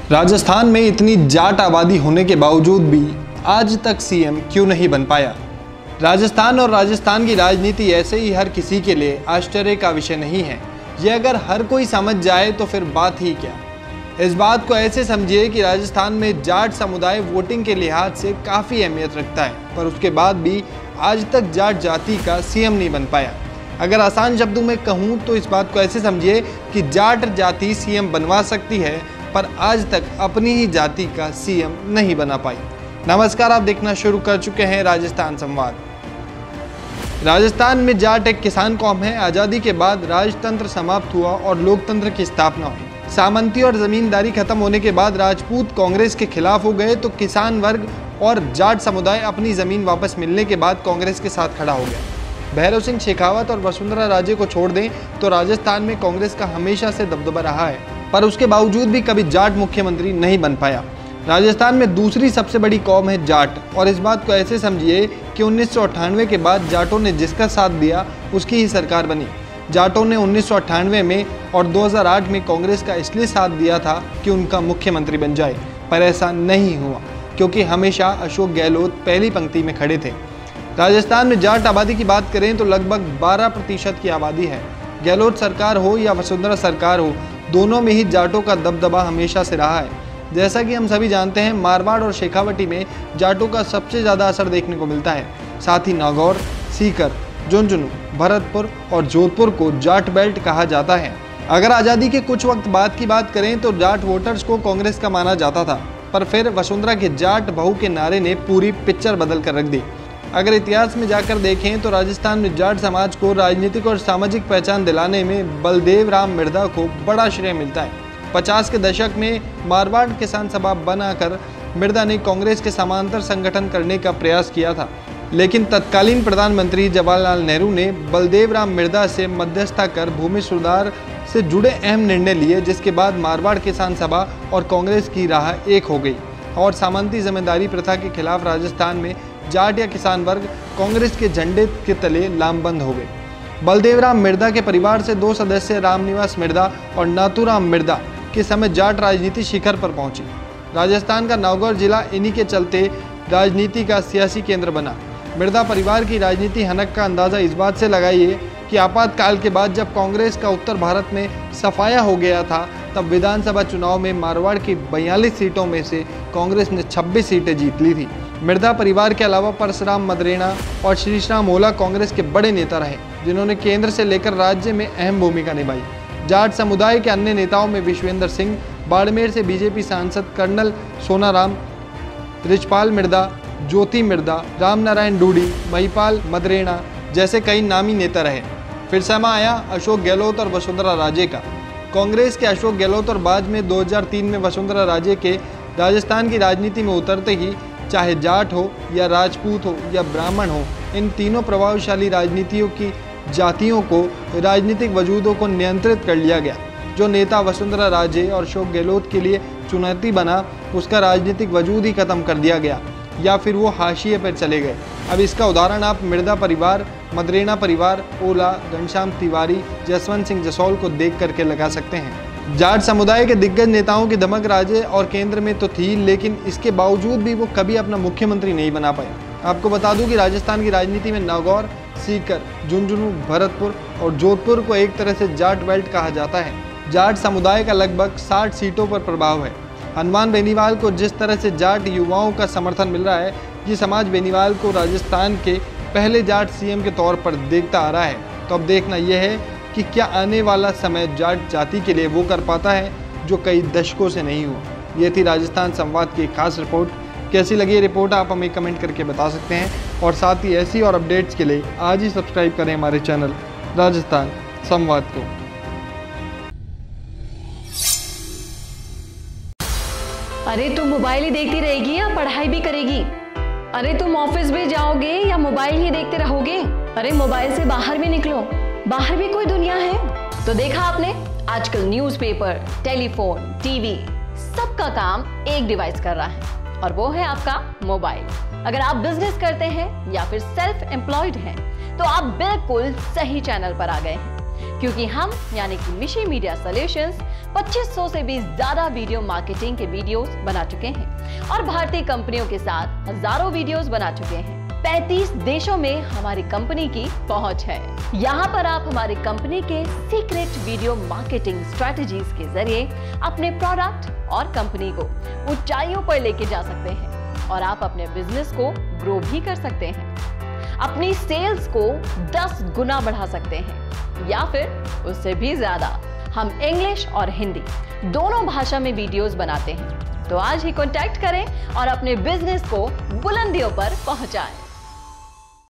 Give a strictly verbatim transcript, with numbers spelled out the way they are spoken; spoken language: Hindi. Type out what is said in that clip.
राजस्थान में इतनी जाट आबादी होने के बावजूद भी आज तक सीएम क्यों नहीं बन पाया। राजस्थान और राजस्थान की राजनीति ऐसे ही हर किसी के लिए आश्चर्य का विषय नहीं है। ये अगर हर कोई समझ जाए तो फिर बात ही क्या। इस बात को ऐसे समझिए कि राजस्थान में जाट समुदाय वोटिंग के लिहाज से काफ़ी अहमियत रखता है, पर उसके बाद भी आज तक जाट जाति का सीएम नहीं बन पाया। अगर आसान शब्दों में कहूँ तो इस बात को ऐसे समझिए कि जाट जाति सीएम बनवा सकती है, पर आज तक अपनी ही जाति का सीएम नहीं बना पाई। नमस्कार, आप देखना शुरू कर चुके हैं राजस्थान संवाद। राजस्थान में जाट एक किसान कौम है। आज़ादी के बाद राजतंत्र समाप्त हुआ और लोकतंत्र की स्थापना हुई। सामंती और जमींदारी खत्म होने के बाद राजपूत कांग्रेस के खिलाफ हो गए तो किसान वर्ग और जाट समुदाय अपनी जमीन वापस मिलने के बाद कांग्रेस के साथ खड़ा हो गया। भैरव सिंह शेखावत और वसुंधरा राजे को छोड़ दें तो राजस्थान में कांग्रेस का हमेशा से दबदबा रहा है, पर उसके बावजूद भी कभी जाट मुख्यमंत्री नहीं बन पाया। राजस्थान में दूसरी सबसे बड़ी कौम है जाट, और इस बात को ऐसे समझिए कि उन्नीस सौ अट्ठानवे के बाद जाटों ने जिसका साथ दिया उसकी ही सरकार बनी। जाटों ने उन्नीस सौ अट्ठानवे में और दो हज़ार आठ में कांग्रेस का इसलिए साथ दिया था कि उनका मुख्यमंत्री बन जाए, पर ऐसा नहीं हुआ क्योंकि हमेशा अशोक गहलोत पहली पंक्ति में खड़े थे। राजस्थान में जाट आबादी की बात करें तो लगभग बारह प्रतिशत की आबादी है। गहलोत सरकार हो या वसुंधरा सरकार हो, दोनों में ही जाटों का दबदबा हमेशा से रहा है। जैसा कि हम सभी जानते हैं, मारवाड़ और शेखावटी में जाटों का सबसे ज़्यादा असर देखने को मिलता है। साथ ही नागौर, सीकर, झुंझुनू, भरतपुर और जोधपुर को जाट बेल्ट कहा जाता है। अगर आज़ादी के कुछ वक्त बाद की बात करें तो जाट वोटर्स को कांग्रेस का माना जाता था, पर फिर वसुंधरा के जाट बहू के नारे ने पूरी पिक्चर बदल कर रख दी। अगर इतिहास में जाकर देखें तो राजस्थान में जाट समाज को राजनीतिक और सामाजिक पहचान दिलाने में बलदेव राम मिर्धा को बड़ा श्रेय मिलता है। पचास के दशक में मारवाड़ किसान सभा बनाकर मिर्धा ने कांग्रेस के समांतर संगठन करने का प्रयास किया था, लेकिन तत्कालीन प्रधानमंत्री जवाहरलाल नेहरू ने बलदेव राम मिर्धा से मध्यस्थता कर भूमि सुधार से जुड़े अहम निर्णय लिए, जिसके बाद मारवाड़ किसान सभा और कांग्रेस की राह एक हो गई और सामंती जमींदारी प्रथा के खिलाफ राजस्थान में जाट या किसान वर्ग कांग्रेस के झंडे के तले लामबंद हो गए। बलदेव राम मिर्धा के परिवार से दो सदस्य रामनिवास मिर्धा और नाथूराम मिर्धा के समय जाट राजनीति शिखर पर पहुंची। राजस्थान का नागौर जिला इन्हीं के चलते राजनीति का सियासी केंद्र बना। मिर्धा परिवार की राजनीति हनक का अंदाजा इस बात से लगाइए कि आपातकाल के बाद जब कांग्रेस का उत्तर भारत में सफाया हो गया था, तब विधानसभा चुनाव में मारवाड़ की बयालीस सीटों में से कांग्रेस ने छब्बीस सीटें जीत ली थी। मिर्धा परिवार के अलावा परशुराम मदरेना और श्रीश्राम ओला कांग्रेस के बड़े नेता रहे, जिन्होंने केंद्र से लेकर राज्य में अहम भूमिका निभाई। जाट समुदाय के अन्य नेताओं में विश्वेंद्र सिंह, बाड़मेर से बीजेपी सांसद कर्नल सोनाराम, रिचपाल मिर्धा, ज्योति मिर्धा, रामनारायण डूडी, महिपाल मदरेना जैसे कई नामी नेता रहे। फिर समय आया अशोक गहलोत और वसुंधरा राजे का। कांग्रेस के अशोक गहलोत और बाद में दो हज़ार तीन में वसुंधरा राजे के राजस्थान की राजनीति में उतरते ही चाहे जाट हो या राजपूत हो या ब्राह्मण हो, इन तीनों प्रभावशाली राजनीतियों की जातियों को राजनीतिक वजूदों को नियंत्रित कर लिया गया। जो नेता वसुंधरा राजे और अशोक गहलोत के लिए चुनौती बना, उसका राजनीतिक वजूद ही खत्म कर दिया गया या फिर वो हाशिए पर चले गए। अब इसका उदाहरण आप मिर्धा परिवार, मदरेना परिवार, ओला, घनश्याम तिवारी, जसवंत सिंह जसौल को देख करके लगा सकते हैं। जाट समुदाय के दिग्गज नेताओं की धमक राज्य और केंद्र में तो थी, लेकिन इसके बावजूद भी वो कभी अपना मुख्यमंत्री नहीं बना पाए। आपको बता दूं कि राजस्थान की राजनीति में नागौर, सीकर, झुंझुनू, भरतपुर और जोधपुर को एक तरह से जाट बेल्ट कहा जाता है। जाट समुदाय का लगभग साठ सीटों पर प्रभाव है। हनुमान बेनीवाल को जिस तरह से जाट युवाओं का समर्थन मिल रहा है, ये समाज बेनीवाल को राजस्थान के पहले जाट सीएम के तौर पर देखता आ रहा है। तो अब देखना यह है कि क्या आने वाला समय जाट जाति के लिए वो कर पाता है जो कई दशकों से नहीं हुआ। ये थी राजस्थान संवाद की खास रिपोर्ट। कैसी लगी ये रिपोर्ट आप हमें कमेंट करके बता सकते हैं, और साथ ही ऐसी और अपडेट्स के लिए आज ही सब्सक्राइब करें हमारे चैनल राजस्थान संवाद को। अरे तुम मोबाइल ही देखती रहेगी या पढ़ाई भी करेगी? अरे तुम ऑफिस भी जाओगे या मोबाइल ही देखते रहोगे? अरे मोबाइल से बाहर भी निकलो, बाहर भी कोई दुनिया है। तो देखा आपने, आजकल न्यूज़पेपर, टेलीफोन, टीवी, सबका काम एक डिवाइस कर रहा है, और वो है आपका मोबाइल। अगर आप बिजनेस करते हैं या फिर सेल्फ एम्प्लॉयड हैं, तो आप बिल्कुल सही चैनल पर आ गए हैं। क्योंकि हम यानी कि मिशी मीडिया सॉल्यूशंस पच्चीस सौ से भी ज्यादा वीडियो मार्केटिंग के वीडियोस बना चुके हैं और भारतीय कंपनियों के साथ हजारों वीडियोस बना चुके हैं। पैंतीस देशों में हमारी कंपनी की पहुंच है। यहाँ पर आप हमारी कंपनी के सीक्रेट वीडियो मार्केटिंग स्ट्रेटजीज के जरिए अपने प्रोडक्ट और कंपनी को ऊंचाइयों पर लेके जा सकते हैं और आप अपने बिजनेस को ग्रो भी कर सकते हैं। अपनी सेल्स को दस गुना बढ़ा सकते हैं या फिर उससे भी ज्यादा। हम इंग्लिश और हिंदी दोनों भाषा में वीडियोस बनाते हैं, तो आज ही कांटेक्ट करें और अपने बिजनेस को बुलंदियों पर पहुंचाएं।